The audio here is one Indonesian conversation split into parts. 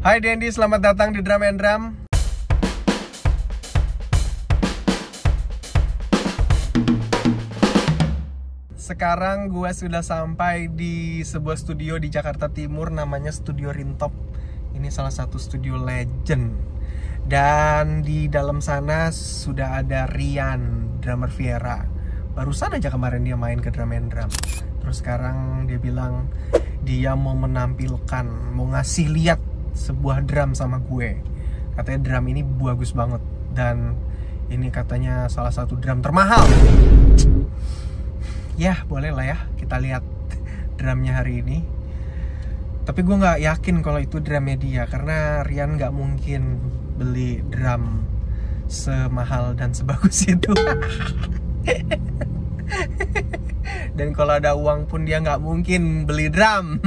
Hai Dendi, selamat datang di Drum and Drum. Sekarang gue sudah sampai di sebuah studio di Jakarta Timur, namanya Studio Rintop. Ini salah satu studio legend. Dan di dalam sana sudah ada Rian, drummer Viera. Barusan aja kemarin dia main ke Drum and Drum. Terus sekarang dia bilang dia mau menampilkan, mau ngasih lihat sebuah drum sama gue. Katanya drum ini bagus banget. Dan ini katanya salah satu drum termahal. Ya boleh lah ya, kita lihat drumnya hari ini. Tapi gue gak yakin kalau itu drumnya dia, karena Rian gak mungkin beli drum semahal dan sebagus itu. Dan kalau ada uang pun dia nggak mungkin beli drum.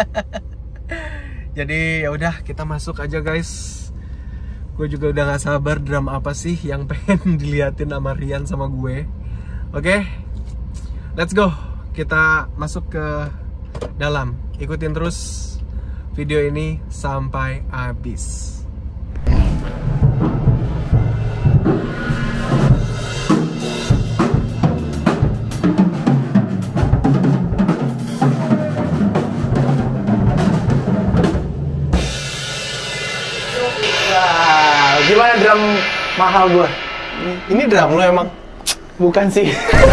Jadi ya udah, kita masuk aja guys. Gue juga udah nggak sabar drum apa sih yang pengen diliatin sama Rian sama gue. Oke, let's go. Kita masuk ke dalam. Ikutin terus video ini sampai habis. Gimana drum mahal gua? Ini drum lo emang? Bukan sih.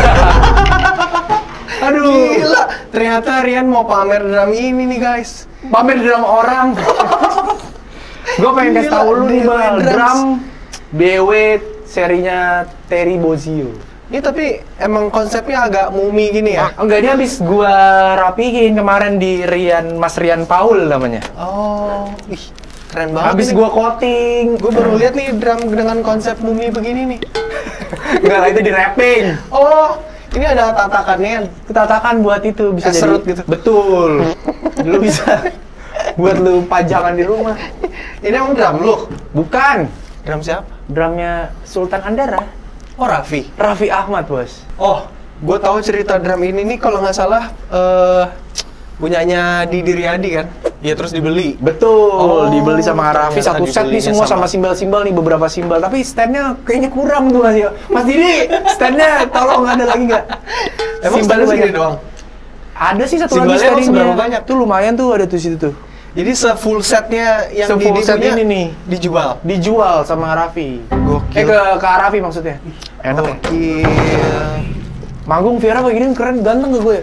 Aduh, gila. Ternyata Rian mau pamer drum ini nih guys. Pamer drum orang. Gua pengen kasih tau lu nih Bal, drum BW serinya Terry Bozzio. Ini tapi emang konsepnya agak mumi gini ya? Enggak, dia habis gua rapihin kemarin di Mas Rian Paul namanya. Oh, ih, keren banget. Habis ini. gua coating. Gue baru lihat nih drum dengan konsep mumi begini nih. Enggak lah, itu di wrapping. Oh, ini ada tatakannya. Tatakan buat itu bisa serut jadi gitu. Betul. Lu bisa buat lu pajangan di rumah. Ini emang drum lu? Bukan. Drum siapa? Drumnya Sultan Andara. Oh, Raffi. Raffi Ahmad, bos. Oh, gue tahu cerita drum ini nih kalau nggak salah punyanya Didi Riyadi kan? Iya, terus dibeli. Betul, dibeli sama Raffi satu set nih semua sama sama simbal-simbal nih, beberapa simbal. Tapi standnya kayaknya kurang tuh Mas Didi. Standnya tolong ada lagi nggak? Emang simbalnya segini doang? Ada sih satu Simbalnya lagi emang standnya. seberapa banyak? Tuh lumayan tuh, ada tuh situ tuh. Jadi se-full setnya yang Se-full Didi set punya ini nih dijual sama Raffi. Gokil. Ke Raffi maksudnya. Enak ya? Gokil. Manggung Viera begini keren, ganteng gak gue?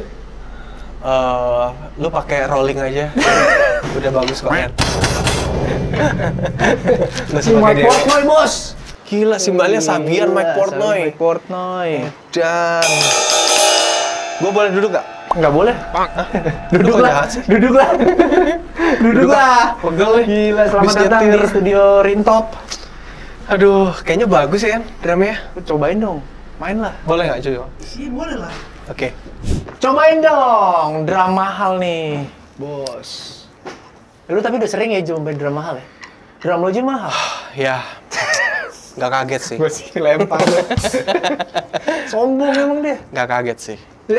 Lu pakai rolling aja. Udah bagus kok kan. Mike Portnoy, bos. Gila, simbalnya Sabian Mike Portnoy. Mike Portnoy. Dan gue boleh duduk gak? Nggak boleh. Duduk lah. Duduk lah. Duduk lah. Pegel nih. Gila, selamat Habis datang nyetir. di Studio Rintop. Aduh, kayaknya bagus ya kan drumnya. Cobain dong. Main lah. Boleh gak cuy? Iya, boleh lah. Oke. Cobain dong. Drum mahal nih, bos. Lu tapi udah sering ya cobain drum mahal ya? Drum lo aja mahal. Ya, nggak kaget sih. Gue sih lempar. Sombong emang dia. Nggak kaget sih.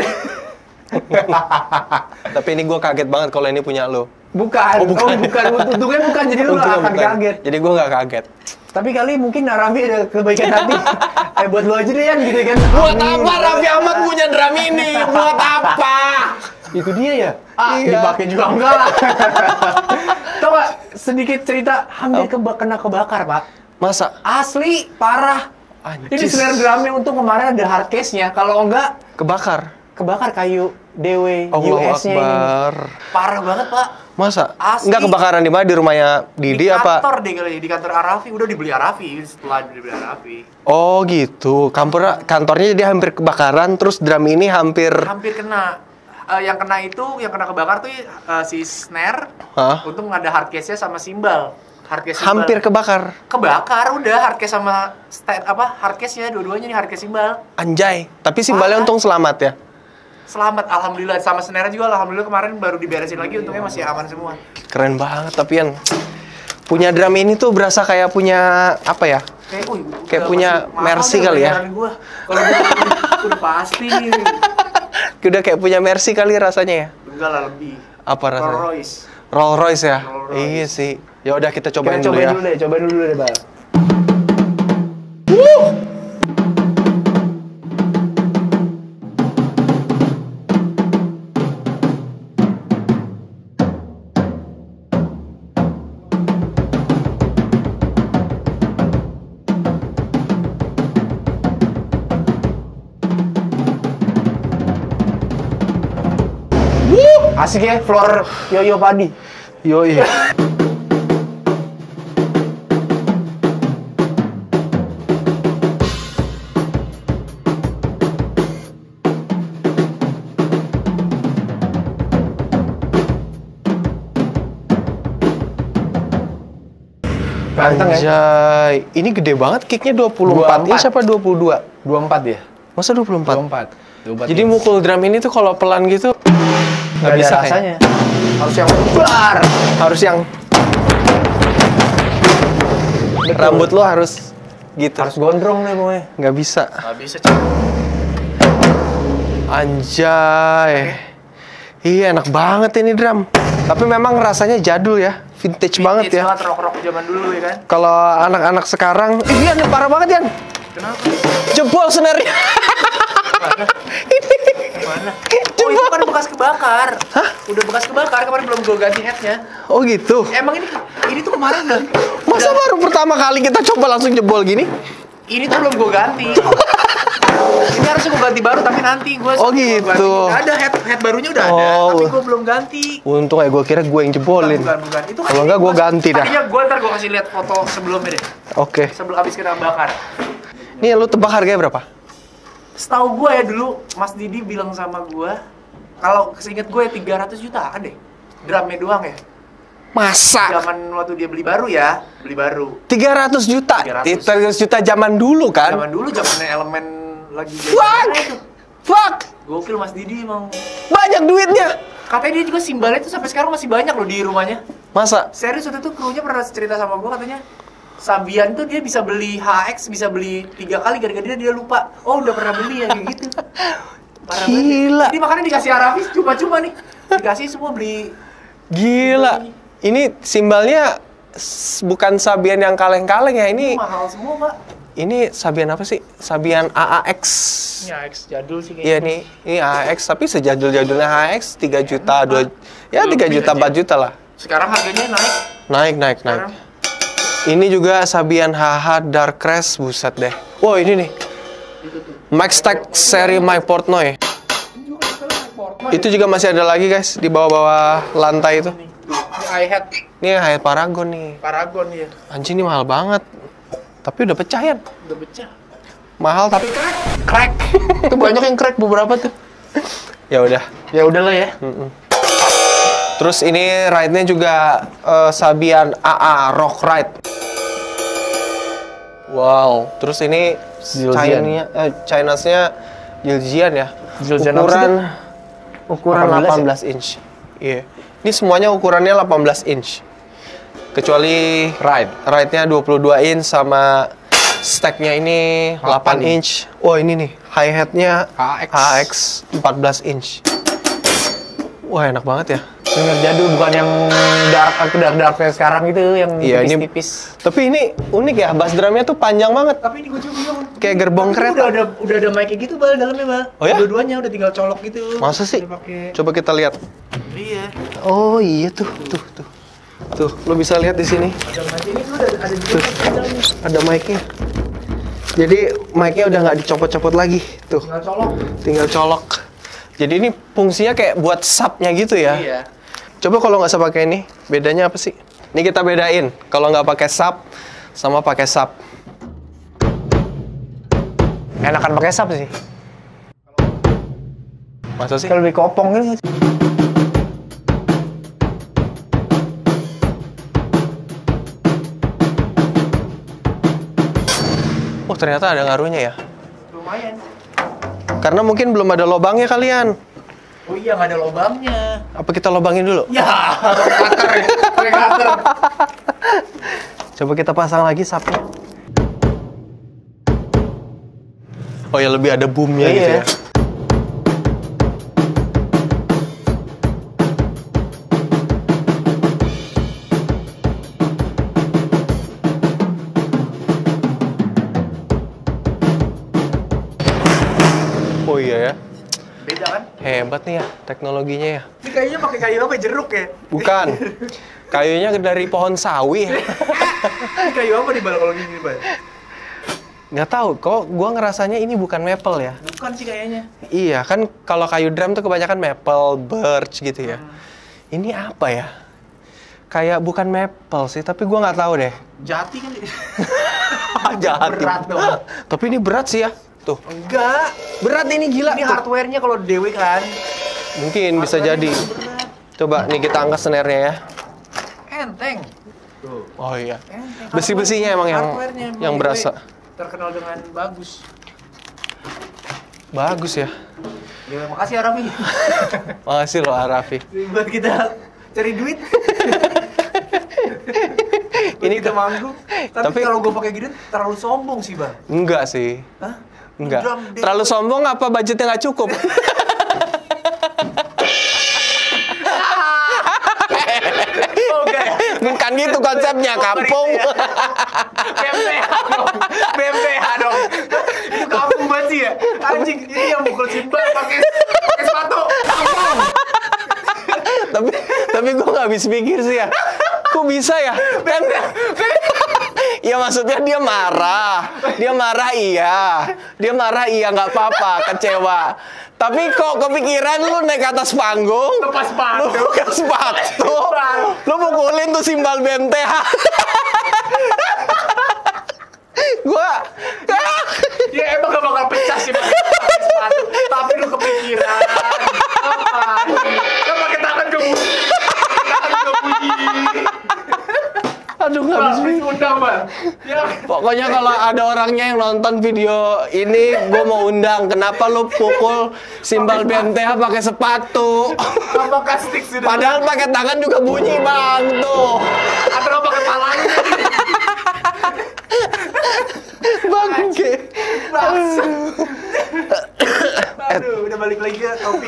Tapi ini gue kaget banget kalau ini punya lo. Bukan. Oh, bukan. Bukan. Untungnya bukan, jadi lu Untungnya akan bukan. kaget. Jadi gue nggak kaget. Tapi kali mungkin Raffi ada kebaikan hati. Buat lu aja deh Yan, gitu kan. Buat Amin. apa Raffi Ahmad punya drum ini? Buat apa? Itu dia ya? Iya. Dipakai juga enggak lah. Tau gak, sedikit cerita, hampir kena kebakar, Pak. Masa? Asli, parah. Ini Anjis. snare drumnya untung kemarin ada hard case-nya. Kalau enggak, Kebakar. kebakar kayu DW Allahu US-nya ini. Akbar. Parah banget, Pak. Masa? Asli. Enggak kebakaran di mana? Di rumahnya Didi Di apa? kantor deh kali, di kantor Arafi. Udah dibeli Arafi, setelah dibeli Arafi. Oh gitu. Kantornya jadi hampir kebakaran, terus drum ini hampir. Hampir kena. Yang kena kebakar tuh si snare. Hah? Untung ada hard case-nya sama simbal. Hard case Hampir simbal. kebakar. Udah hard case sama hard case-nya dua-duanya nih, hard case simbal. Anjay. Tapi simbalnya Parah. untung selamat ya. Selamat, alhamdulillah. Sama snare juga alhamdulillah kemarin baru diberesin lagi, untungnya masih aman semua. Keren banget tapi yang punya drum ini tuh berasa kayak punya apa ya? Kayak punya Mercy kali ya. Kalau gua udah pasti nih. Udah kayak punya Mercy kali rasanya ya. Enggak lah, lebih. Apa rasanya? Rolls Royce. Rolls Royce ya. Rolls Royce. Iya sih. Ya udah kita Kita cobain dulu ya. cobain dulu deh, Bal. Asik ya, floor yoyo padi. Yoi. Ganteng ya? Anjay, ini gede banget kicknya 24 inch apa 22? 24 ya? Masa 24? 24. Jadi mukul drum ini tuh kalau pelan gitu nggak bisa bisa rasanya. Harus yang bar. harus yang rambut lo harus gitu. Harus gondrong nih pokoknya. Nggak bisa. Nggak bisa, Cok. Anjay. Iya enak banget ini drum. Tapi memang rasanya jadul ya, vintage banget ya. Banget rock-rock zaman dulu ya kan? Kalau anak-anak sekarang, Yan parah banget Yan. Kenapa? Jebol senarnya. Mana? Ini Mana? Oh itu kan bekas kebakar. Hah? Udah bekas kebakar, kemarin belum gue ganti headnya. Oh gitu. Emang ini tuh kemarin kan? Masa baru pertama kali kita coba langsung jebol gini? Ini tuh belum gue ganti. Ini harusnya gue ganti baru, tapi nanti gue Oh gitu. Ada head barunya udah ada, Oh. tapi gue belum ganti. Untung ya gue kira gue yang jebolin. Bukan. Itu Kalau enggak gue ganti dah. Tadinya gue ntar gue kasih lihat foto sebelumnya deh. Oke. Sebelum habis kita bakar. Nih lu tebak harganya berapa? Setahu gue ya dulu, Mas Didi bilang sama gue, kalau seinget gue 300 jutaan deh. Drumnya doang ya. Masa? Zaman waktu dia beli baru ya, beli baru. 300 juta? 300. 300 juta zaman dulu kan? Zaman dulu zamannya Elemen lagi Fuck! itu. Fuck! Gokil Mas Didi emang. Banyak duitnya! Katanya dia juga simbalnya tuh sampai sekarang masih banyak loh di rumahnya. Masa? Serius waktu itu krunya pernah cerita sama gue katanya Sabian tuh dia bisa beli HX, bisa beli 3 kali gara-gara dia lupa. Oh udah pernah beli ya kayak gitu. Parah Gila. banget. Jadi makanya dikasih Arafis cuma-cuma nih. Dikasih semua beli. Gila. Ini simbalnya bukan Sabian yang kaleng-kaleng ya. Ini Mahal semua, Pak. ini Sabian apa sih? Sabian AAX. Ini HX jadul sih Iya kayaknya. nih, ini AAX tapi sejadul-jadulnya HX 3 juta, 2 ya 3 juta, 4 juta lah. Sekarang harganya naik. Naik. Sekarang. Ini juga Sabian HH Dark Crash, buset deh. Wow, ini nih. Itu tuh. Max Tech seri My Portnoy. Ini juga sekarang naik Portnoy. Itu juga masih ada lagi guys di bawah-bawah lantai itu. Nih, tuh. Ini iHead Ini Hyatt Paragon nih. Paragon ya. Anjing ini mahal banget. Tapi udah pecah ya. Udah pecah. Mahal tapi Crack. Itu banyak yang crack beberapa tuh. ya udah. Ya udahlah ya. Terus ini ride-nya juga Sabian AA Rock Ride. Wow. Terus ini Zildjian. China-nya Zildjian ya. Zildjian apa Ukuran 18 inch. Iya. Ini semuanya ukurannya 18 inch. Kecuali ride-nya 22 inch sama stack-nya ini 8 inch. Oh, ini nih. Hi-hat-nya HX 14 inch. Wah, enak banget ya. Denger jadul, bukan yang dark kayak sekarang gitu, yang Iya, ini tipis-tipis. Tapi ini unik ya, bass drumnya tuh panjang banget. Tapi ini gue juga bingung. Kayak gerbong Tapi kereta. Udah ada mic gitu Bal dalamnya Bal. Oh ya? Dua-duanya udah tinggal colok gitu. Masa sih? Dia pakai. Coba kita lihat. Iya. Oh iya tuh. Tuh, lo bisa lihat di sini. Ada mic ini tuh ada juga di dalamnya. Ada mic-nya. Jadi mic-nya udah nggak dicopot-copot lagi. Tuh, Tinggal colok. tinggal colok. Jadi ini fungsinya kayak buat sub-nya gitu ya. Iya. Coba kalau nggak usah pakai ini, bedanya apa sih? Ini kita bedain. Kalau nggak pakai sub sama pakai sub. Enakan pakai sub sih. Masa sih? Kalau lebih kopong gitu. Oh ternyata ada ngaruhnya ya. Lumayan. Karena mungkin belum ada lobangnya kalian. Oh iya, nggak ada lubangnya. Apa kita lobangin dulu? Ya, pakai cutter. Coba kita pasang lagi subnya. Oh ya lebih ada boomnya Iya. gitu ya. iya ya. Beda kan? Hebat nih ya teknologinya ya. Ini kayaknya pakai kayu apa? Jeruk ya? Bukan. Kayunya dari pohon sawi. Ini kayu apa di bal kalau gini, Bal? Nggak tahu, kok gua ngerasanya ini bukan maple ya. Bukan sih kayaknya. Iya, kan kalau kayu drum tuh kebanyakan maple, birch gitu ya. Ini apa ya? Kayak bukan maple sih, tapi gua nggak tahu deh. Jati kan? Jati. Berat dong. Tapi ini berat sih ya. Tuh. Enggak. Berat ini gila. Ini hardware-nya kalau dewe kan. Mungkin bisa jadi. Berat. Coba nih kita angkat snare-nya ya. Enteng. Tuh. Oh iya. Enteng. Besi-besinya emang yang berasa. Terkenal dengan bagus. Bagus ya. Ya, makasih ya Raffi. Makasih loh Arafi. Buat kita cari duit. Ini kita manggung. Tapi kalau gue pakai gini terlalu sombong sih, Bang. Enggak sih. Hah? Enggak. Terlalu sombong apa budgetnya nggak cukup? Oh, enggak ya? Bukan gitu konsepnya, kampung. BMPH dong. Itu kampung banget sih ya. Anjing, ini yang mukul simbal pakai sepatu. Kampung. tapi gue nggak habis pikir sih ya. Kok bisa ya? Kan ya maksudnya dia marah iya. Dia marah iya nggak apa-apa, kecewa. Tapi kok kepikiran lu naik atas panggung, Lepas sepatu. lu buka sepatu, lu pukulin tuh simbal BMTH. Gua Ya emang gak bakal pecah sih pakai sepatu. Tapi lu kepikiran. Apa? Kan pakai tangan gebunyi. aduh nggak habis pikir. Undang, Bang. Ya. Pokoknya kalau ada orangnya yang nonton video ini, gue mau undang. Kenapa lu pukul simbal BMTH pakai sepatu? Apakah stick sudah? Padahal pakai tangan juga bunyi bang tuh. Atau pakai palanya? Bangke. Aduh, udah balik lagi ke topik.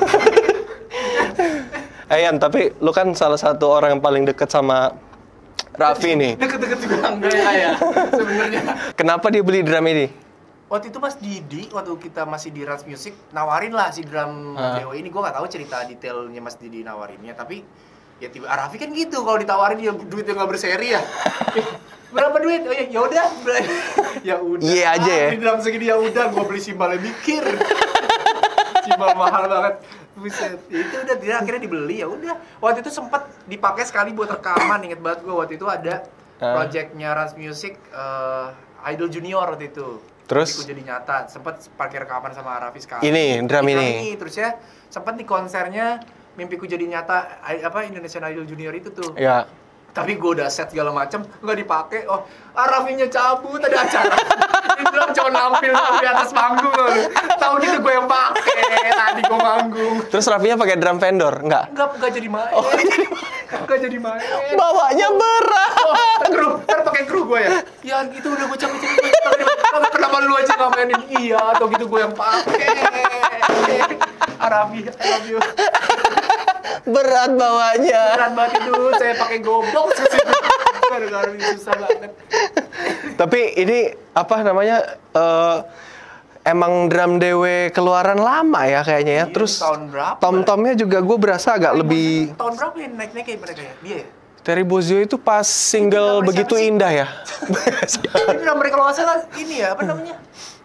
Ayan, tapi lu kan salah satu orang yang paling deket sama Raffi nih. Deket-deket juga enggak ya sebenarnya. Kenapa dia beli drum ini? Waktu itu Mas Didi, waktu kita masih di Rans Music, nawarin lah si drum Dewa ini. Gue nggak tahu cerita detailnya Mas Didi nawarinnya, tapi ya tiba Raffi kan gitu, kalau ditawarin dia duitnya nggak berseri ya. Berapa duit? Oh ya udah. Ya udah. Iya aja ya. Di drum segini ya udah, gue beli simbalnya mikir. Simbal mahal banget. Buset. Ya itu udah dia akhirnya dibeli ya udah. Waktu itu sempat dipakai sekali buat rekaman, inget banget gue waktu itu ada projectnya Rans Music Idol Junior waktu itu. Terus? Mimpiku Jadi Nyata, sempat pakai rekaman sama Raffi sekali. Ini, drum ini. Terus ya, sempat di konsernya Mimpiku Jadi Nyata, Indonesian Idol Junior itu tuh. Ya. Tapi gue udah set segala macem, nggak dipakai. Oh, Raffinya cabut, ada acara. Ini drum cuma nampil di atas panggung. Tahu gitu gue yang pakai, tadi gue manggung. Terus Raffinya pakai drum vendor? Enggak? Nggak jadi main. Nggak jadi main. Bawanya berat. Oh, ntar pakai kru gue ya? Ya itu udah gue capek-capek. Kenapa lu aja nggak mainin? Iya, atau gitu gue yang pakai. Raffi, I love you. Berat bawanya. Berat banget itu, saya pakai gobok. Gara-gara ini susah banget. Tapi ini apa namanya? Emang drum DW keluaran lama ya kayaknya ya. Iya, Terus tahun berapa? tom-tomnya juga gue berasa agak lebih. Tahun berapa yang naik-naik kayak mereka ya? Dia ya? Terry Bozzio itu pas single Itu namanya Begitu siapa sih? Indah ya. Ini nama mereka kalau nggak salah ini ya, apa namanya?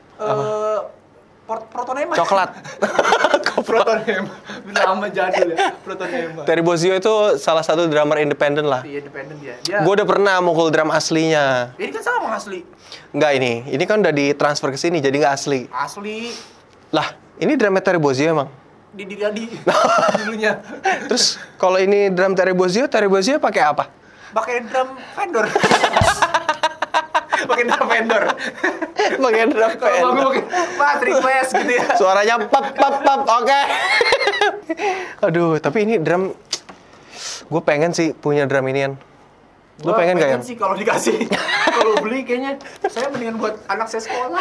Protonema. Coklat. Protonema. Nama jadul ya, Protonema. Terry Bozzio itu salah satu drummer independen lah. Iya, independen dia. Gue udah pernah mukul drum aslinya. Ini kan sama asli. Enggak ini kan udah ditransfer ke sini jadi nggak asli. Asli Lah, ini drumnya Terry Bozzio emang. di dulunya. Terus kalau ini drum Terry Bozzio pakai apa? Pakai drum vendor. Pakai drum vendor. Pakai drum Kalau vendor. mau pakai Mas request gitu ya. Suaranya pap, oke. Aduh, tapi ini drum gue pengen sih punya drum inian. Lu pengen gak ya? sih kalau dikasih. Kalau beli kayaknya saya mendingan buat anak saya sekolah.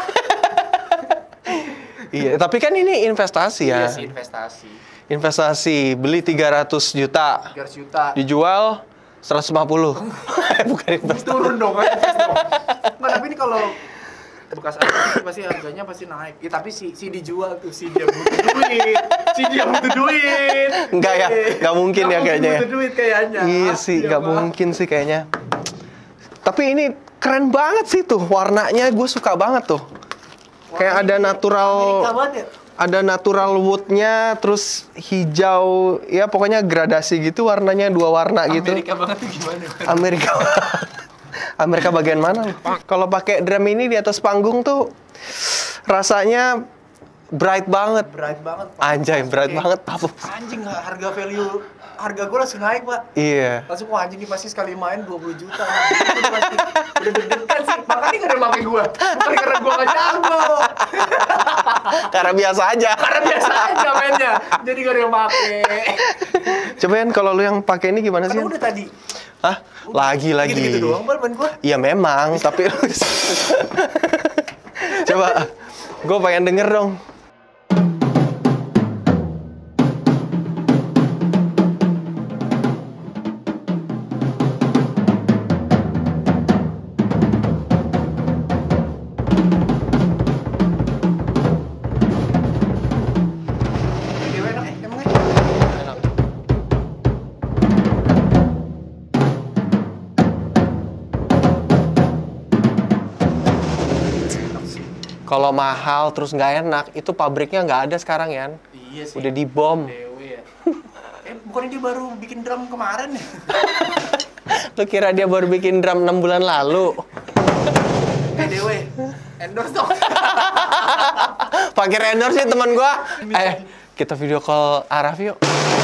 Iya, tapi kan ini investasi ya. Iya sih, investasi. Investasi, beli 300 juta. 300 juta. Dijual 150. Bukan investasi. Turun dong, kan? Nggak, tapi ini kalau bekas alat pasti harganya pasti naik. Ya, tapi si dijual tuh, si dia butuh duit. Si dia butuh duit. Enggak ya, enggak mungkin ya kayaknya. Butuh duit kayaknya. Iya sih, enggak mungkin sih kayaknya. Tapi ini keren banget sih tuh, warnanya gue suka banget tuh. Kayak ada natural, ada natural woodnya, terus hijau, ya pokoknya gradasi gitu warnanya, 2 warna gitu. Amerika banget tuh gimana? Amerika. Amerika bagian mana? Kalau pakai drum ini di atas panggung tuh rasanya bright banget. Bright banget. Pak. Anjay, bright banget. Anjing, harga value harga gue langsung naik, Pak. Iya. Langsung wah anjing nih pasti sekali main 20 juta. Udah deg-degan sih. Makanya gak ada pakai gue. Bukan karena gue gak jago. Karena biasa aja. Karena biasa aja mainnya. Jadi gak ada yang pakai. Coba kan kalau lu yang pakai ini gimana sih? Kan udah tadi. Hah? Lagi. Gitu-gitu doang ban gue. Iya memang, tapi coba gue pengen denger dong. Kalau mahal terus nggak enak, itu pabriknya nggak ada sekarang ya? Iya sih. Udah dibom. Dewe ya. Bukannya dia baru bikin drum kemarin ya? Lu kira dia baru bikin drum 6 bulan lalu? Dewe, endorse dong. Pakai endorse sih teman gua. Kita video call Araf yuk.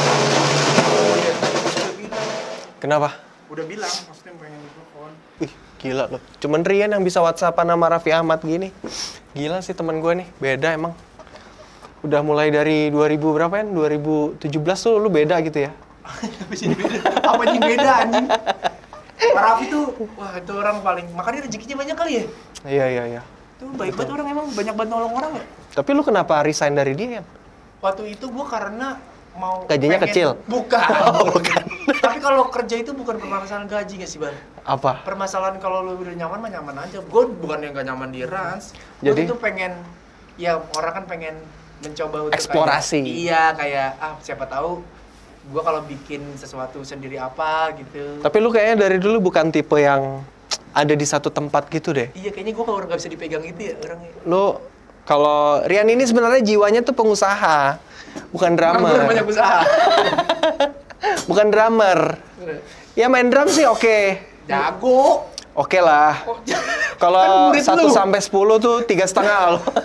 Kenapa? Udah bilang, maksudnya pengen telepon. Ih, gila loh. Cuman Rian yang bisa WhatsAppan sama Raffi Ahmad gini. Gila sih teman gue nih, beda emang. Udah mulai dari 2000 berapa ya? 2017 tuh lu beda gitu ya? Apa yang beda anjing? Pak Raffi tuh, wah itu orang paling, makanya rezekinya banyak kali ya? Iya. Itu baik banget orang, emang banyak banget nolong orang ya? Tapi lu kenapa resign dari dia ya? Waktu itu gua karena mau gajinya kecil? Bukan. Bukan. Tapi kalau kerja itu bukan permasalahan gaji nggak sih, Bang? Apa? Permasalahan kalau lu udah nyaman mah nyaman aja. Gue bukan yang gak nyaman di Rans. Jadi? Gue tuh pengen, ya orang kan pengen mencoba untuk eksplorasi. Kayak siapa tahu gue kalau bikin sesuatu sendiri apa gitu. Tapi lu kayaknya dari dulu bukan tipe yang ada di satu tempat gitu deh. Iya, kayaknya gue kalau nggak bisa dipegang itu ya orangnya. Lu kalau Rian ini sebenarnya jiwanya tuh pengusaha, bukan drummer. Banyak usaha. Bukan drummer. Ya main drum sih oke. Jago. Oke lah. Kalau 1 sampai 10 tuh 3,5 loh.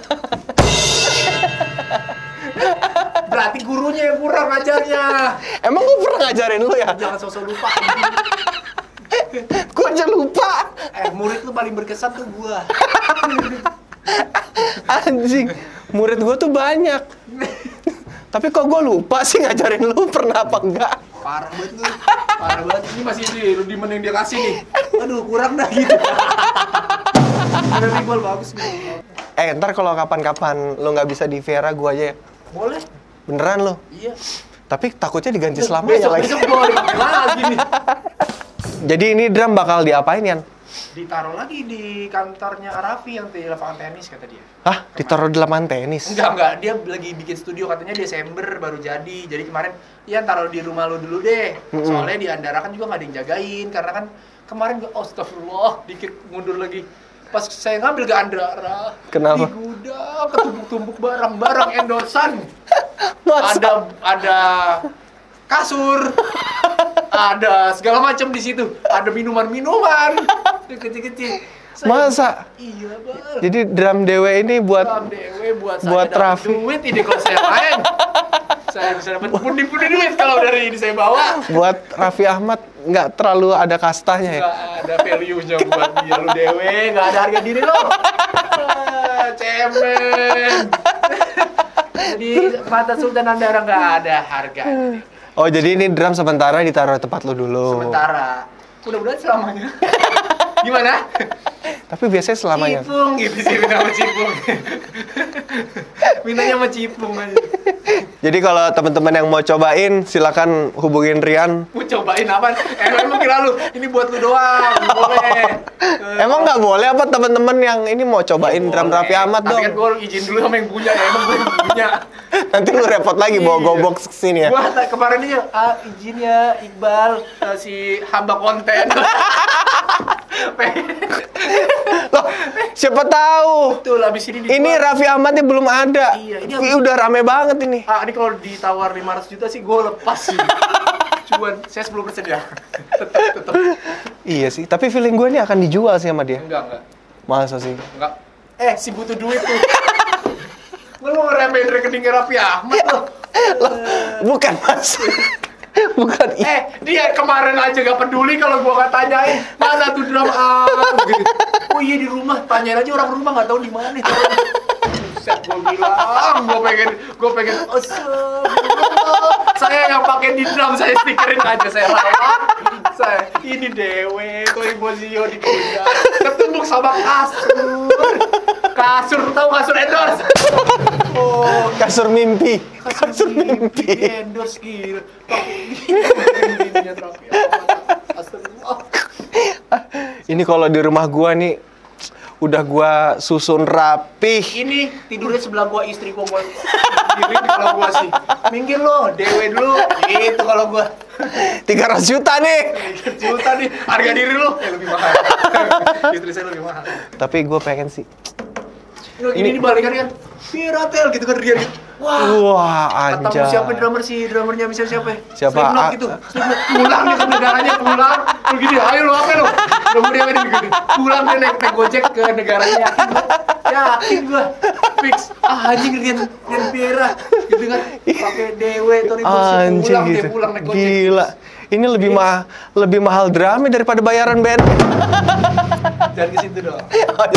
Berarti gurunya yang kurang ngajarnya. Emang gue pernah ngajarin lu ya? Jangan sosok lupa. Gue aja lupa. Murid lu paling berkesan tuh gua. Anjing, murid gue tuh banyak. Tapi kok gue lupa sih ngajarin lu pernah apa enggak? Parah banget lu. Parah banget. Ini masih di rudimen yang dia kasih nih. Aduh, kurang dah gitu. Udah Iqbal bagus nih. Ntar kalau kapan-kapan lu nggak bisa di Vera gue aja ya. Boleh. Beneran lu? Iya. Tapi takutnya diganti selamanya lagi. Besok gua dipakai lagi nih. Jadi ini drum bakal diapain Yan? Ditaruh lagi di kantornya Arafi yang di lapangan tenis kata dia. Hah? Ditaruh di lapangan tenis? Enggak. Dia lagi bikin studio katanya Desember baru jadi. Jadi kemarin, ya taruh di rumah lu dulu deh. Soalnya di Andara kan juga nggak ada yang jagain. Karena kan kemarin astagfirullah, dikit mundur lagi. Pas saya ngambil ke Andara. Kenapa? Di gudang, ketumpuk-tumpuk barang-barang endosan. Masa? Ada kasur. Ada segala macam di situ. Ada minuman-minuman. Kecil-kecil. Masa? Iya, Bang. Jadi drum dewe ini buat buat Raffi. duit ini kalau saya main. Saya bisa dapat pundi-pundi duit kalau dari ini saya bawa. Buat Raffi Ahmad nggak terlalu ada kastanya ya? Nggak ada value-nya buat dia lu dewe, nggak ada harga diri lo. Cemen. Jadi mata Sultan Andara nggak ada harga. Oh jadi ini drum sementara ditaruh tempat lu dulu. Sementara. Mudah-mudahan selamanya. Gimana? Tapi biasanya selamanya. Cipung gitu sih, minta sama Cipung. Mintanya sama Cipung aja. Jadi kalau teman-teman yang mau cobain, silakan hubungin Rian. Mau cobain apa? Emang kira lu, ini buat lu doang, boleh. Emang nggak boleh apa teman-teman yang ini mau cobain drum Raffi Ahmad dong? Tapi kan gue izin dulu sama yang punya ya, emang gue yang punya. Nanti lu repot lagi bawa gobok kesini ya. Gua kemarin aja, izin ya Iqbal, si hamba konten. Loh, siapa tahu? Betul, abis ini Ini Raffi Ahmadnya belum ada. Iya, ini Ini udah rame banget ini. ini kalau ditawar 500 juta sih gue lepas sih. Cuman saya 10% ya. Tetep. Iya sih, tapi feeling gue ini akan dijual sih sama dia. Enggak. Masa sih? Enggak. Si butuh duit tuh. Lu mau ngeremehin rekeningnya Raffi Ahmad loh. Bukan mas. Bukan. Dia kemarin aja gak peduli kalau gua gak tanyain mana tuh drum gitu. Oh iya di rumah, tanyain aja orang rumah gak tahu di mana. Buset, gua bilang, gua pengen saya yang pakai di drum, saya stikerin aja, saya rawat. Ini Dewe, Toy Bozio di kuda, ketumbuk sama kasur, tahu kasur endorse? Oh, kasur mimpi. kasur mimpi endorse gila. Pakai Raffi Ahmad. Astagfirullah. Ini kalau di rumah gua nih udah gua susun rapih. Ini tidurnya sebelah gua, istri gua diri kalau gua sih. Minggir lo, Dewe dulu. Itu kalau gua 300 juta nih. 300 juta nih. Harga diri lo lebih mahal. Istri saya lebih mahal. Tapi gua pengen sih. Ini dibalikan kan. Piratel gitu kan Rian. Wah, Katamu anjay. siapa drummernya bisa siapa? Siapa? Slipknot gitu. Pulang dia ke negaranya, pulang. Terus gini, ayo lu apa lu? Drummernya gini. Pulang dia naik Gojek ke negaranya. Yakin gua. Fix. Anjing Rian Pira. Gitu kan. Pakai Dewe Tori Anjing pulang gitu. dia pulang naik Gojek. Gila. Ini lebih mahal drumnya daripada bayaran band. Jangan ke situ dong.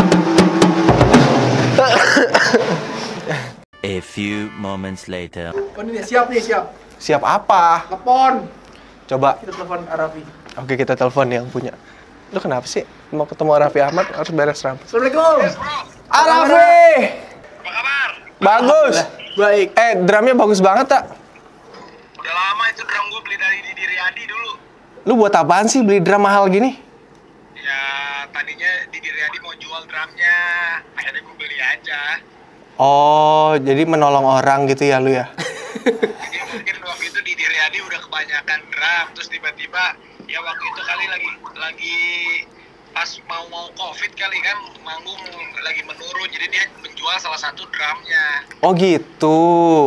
A few moments later. Oh ini siap. Siap apa? Telepon. Coba. Kita telepon Raffi. Oke, kita telepon yang punya. Lu kenapa sih? Mau ketemu Raffi Ahmad harus beres rambut. Assalamualaikum. Raffi! Apa kabar? Bagus. Baik. Drumnya bagus banget, tak? Udah lama itu drum gue beli dari Didi Riyadi dulu. Lu buat apaan sih beli drum mahal gini? Ya tadinya Didi Riyadi mau jual drumnya, akhirnya gue beli aja. Oh, jadi menolong orang gitu ya lu ya? Jadi mungkin waktu itu Didi Riyadi udah kebanyakan drum, terus tiba-tiba ya waktu itu kali lagi pas mau COVID kali kan manggung lagi menurun, jadi dia menjual salah satu drumnya. Oh gitu.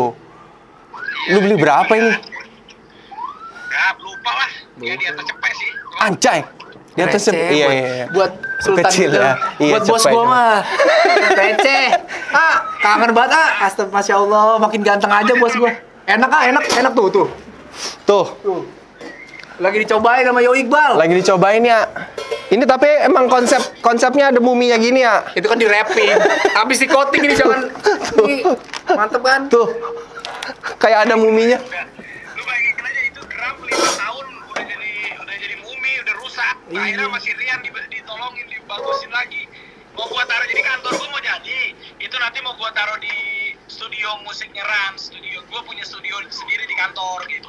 Ya, Lu beli berapa ini? Berapa? Lupa lah. Ya di atas cepet sih. Anjay. Di atas Receh, iya. Buat Sultan Kecil gitu. ya. Iya, Buat bos cepet. gua mah. Receh. Kangen banget Astagfirullah, Masya Allah, makin ganteng aja bos gua. Enak tuh. Tuh, Lagi dicobain sama Yo Iqbal. lagi dicobain ya. Ini tapi emang konsepnya ada muminya gini ya. Itu kan di wrapping. Habis di coating ini jangan. Ini mantep kan? Tuh. Kayak ada muminya. Lu bayangin aja itu drum 5 tahun udah jadi mumi, udah rusak. Akhirnya masih Rian ditolongin, dibagusin lagi. Mau gua taruh jadi kantor gua mau jadi. Itu nanti mau gua taruh di studio musiknya Rans. Gua punya studio sendiri di kantor gitu.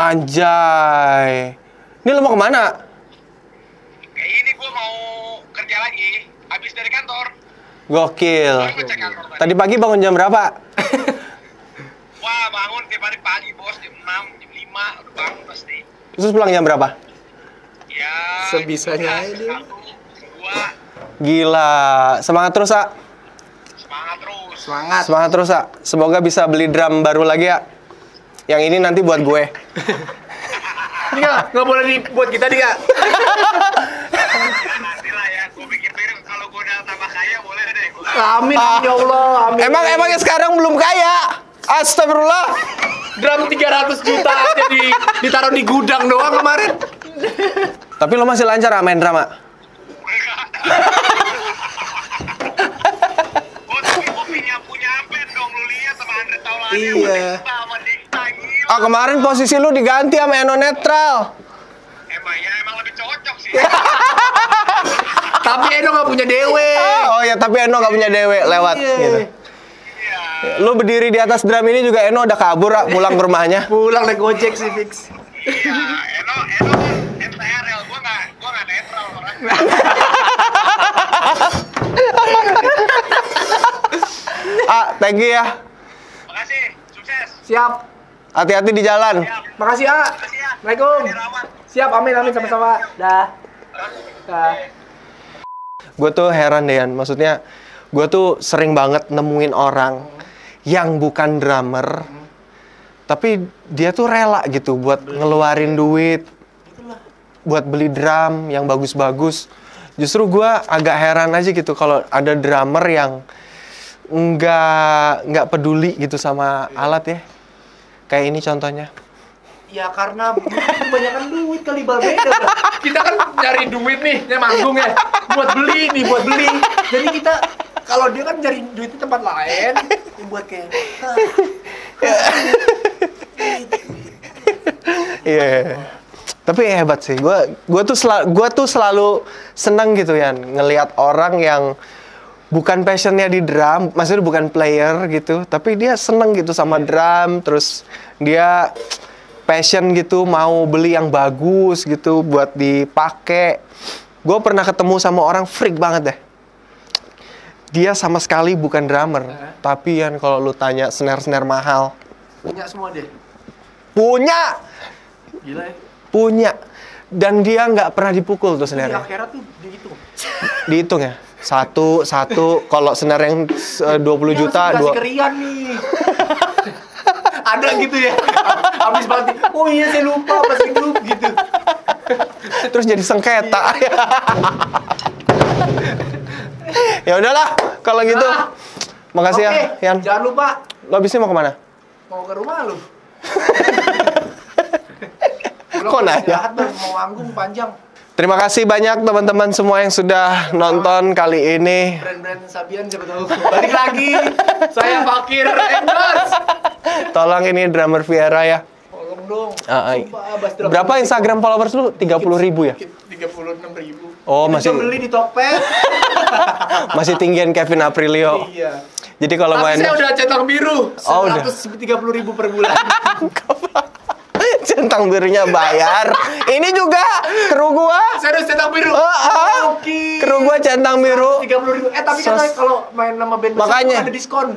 Anjay. Ini lu mau kemana? Kayak ini gua mau kerja lagi habis dari kantor. Gokil. Gua ngecek kantor Tadi pagi bangun jam berapa? Wah, bangun tiap hari pagi bos, jam 6, jam 5 udah bangun pasti. Terus pulang jam berapa? Ya, Sebisanya aja dia. 1, 2, Gila. Semangat terus, Ak. semangat terus. Semangat terus, Ak. Semoga bisa beli drum baru lagi ya. Yang ini nanti buat gue. Ini nggak boleh dibuat kita nih, Kak. Ya nanti lah ya, gue pikir-pikir kalau gue udah tambah kaya boleh deh. Amin, ya Allah, amin. Emangnya sekarang belum kaya? Astagfirullah. Drum 300 juta aja ditaruh di gudang doang kemarin. Tapi lo masih lancar main drama? Oh, tapi gue punya band dong, lu lihat sama Andre Taulani. Iya. Sama Dikta, gila. Kemarin posisi lu diganti sama Eno Netral. Emang lebih cocok sih. Tapi Edo nggak punya Dewe. Oh ya, tapi Eno gak punya dewe lewat Iya. gitu. Iya. Lu berdiri di atas drum ini juga Eno udah kabur, Ak, pulang ke rumahnya. Pulang naik Gojek sih fix. Iya, Eno kan NTRL, gua nggak netral orang. thank you ya. Makasih, sukses. Siap. Hati-hati di jalan. Makasih, A. Makasih ya. Assalamualaikum. Rahmat. Siap, amin sama-sama. Dah. Dah. Gue tuh heran deh, Yan. Maksudnya, gue tuh sering banget nemuin orang yang bukan drummer, tapi dia tuh rela gitu buat ngeluarin duit, buat beli drum yang bagus-bagus. Justru gue agak heran aja gitu kalau ada drummer yang nggak peduli gitu sama alat ya. Kayak ini contohnya. Ya karena kebanyakan duit kali beda. Kita kan nyari duit nih, manggung ya. Buat beli. Jadi kita kalau dia kan cari duit di tempat lain, buat kayak Iya. Tapi hebat sih. Gua tuh selalu senang gitu ya ngelihat orang yang bukan passionnya di drum, maksudnya bukan player gitu, tapi dia seneng gitu sama drum, terus dia passion gitu mau beli yang bagus gitu buat dipakai. Gue pernah ketemu sama orang freak banget deh. Dia sama sekali bukan drummer, tapi kan kalau lu tanya snare mahal, punya semua deh. punya, Gila ya. punya, dan dia nggak pernah dipukul tuh Di snare-nya. akhirat tuh dihitung. Dihitung ya, satu, kalau snare yang 20 juta, dua. Kerian nih. Ada gitu ya. Habis banget. Oh iya saya lupa pas grup gitu. terus jadi sengketa. Ya udahlah, kalau gitu. Makasih Oke, ya, Yan. jangan lupa Lo abisnya mau kemana? mau ke rumah lu. Kok nanya? Jahat Bang, mau manggung panjang. Terima kasih banyak teman-teman semua yang sudah nonton kali ini. Brand-brand Sabian siapa tahu. Balik lagi. Saya Fakir endorse. Tolong ini drummer Viera ya. Tolong dong. Ah, Sumpah, Bas Drum Berapa Musik. Instagram followers lu? 30.000 ya? 36.000. Oh, Itu masih- gua beli di Tokped. Masih tinggian Kevin Aprilio. Iya. Jadi kalau Tapi main saya udah cetak biru. Oh, udah. 130.000 per bulan. centang birunya bayar. Ini juga kru gua. Saya udah cetak biru. Oke. Kru gua centang biru. 30.000. Tapi katanya kalau main nama band besar Makanya. ada diskon.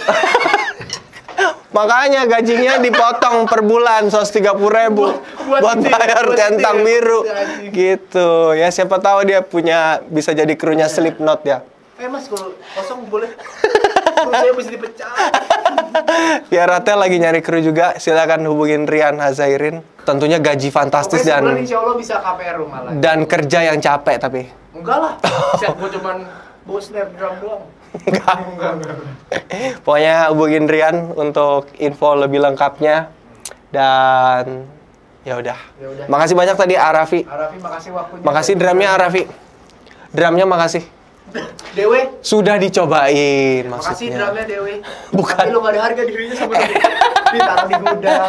Makanya gajinya dipotong per bulan 130.000 buat itu, bayar buat centang itu. biru. Anjing. Gitu. Ya siapa tahu dia bisa jadi krunya Slipknot ya. Mas kalau kosong boleh. Kru saya bisa dipecah. Ya Ratel lagi nyari kru juga. Silakan hubungin Rian Hazairin. Tentunya gaji fantastis Pokoknya sebulan dan insya Allah bisa KPR rumah lagi. kerja yang capek tapi. Enggak lah. Siap gue cuman bawa snare drum doang. Enggak. Enggak. Pokoknya hubungin Rian untuk info lebih lengkapnya. Dan ya udah. Ya udah. Makasih banyak tadi Arafi. Arafi makasih waktunya. Makasih drumnya Arafi. Drumnya makasih. Dewe. Sudah dicobain Makasih maksudnya. drumnya Dewe. Bukan. Tapi lo gak ada harga dirinya sama Dewe. Ditaruh di gudang.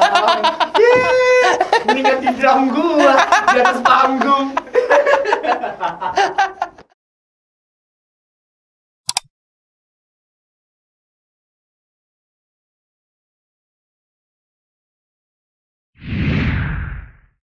Mendingan di drum gua di atas panggung.